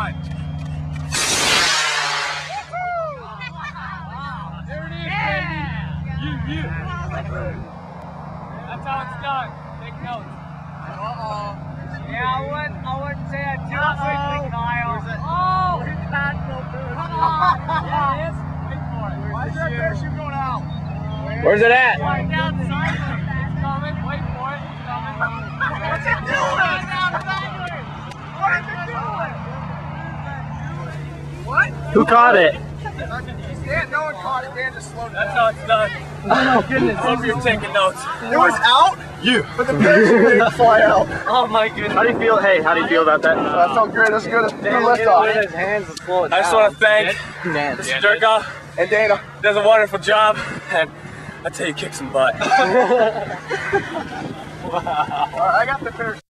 one. There it is, baby. You. That's how it's done. Take notes. Yeah, I wouldn't say that too quickly, Kyle. Oh! Come on! Yeah, it is. Wait for it. Why is that parachute going out? Where's it at? Right down the side. It's coming. Wait for it. It's coming. What's it doing? What is it doing? What? Who caught it? Dan, no one caught it. Dan just slowed That's down. how it's done. Oh my goodness. Hope you're taking notes. It was out? You. But the parachute didn't fly out. Oh my goodness. How do you feel? Hey, how do you feel about that? That felt great. That's good. Good lift off. His hands to slow it I just want to thank Mr. Durkoff. And Dana. Does a wonderful job, and I tell you, kick some butt. All right, I got the parachute.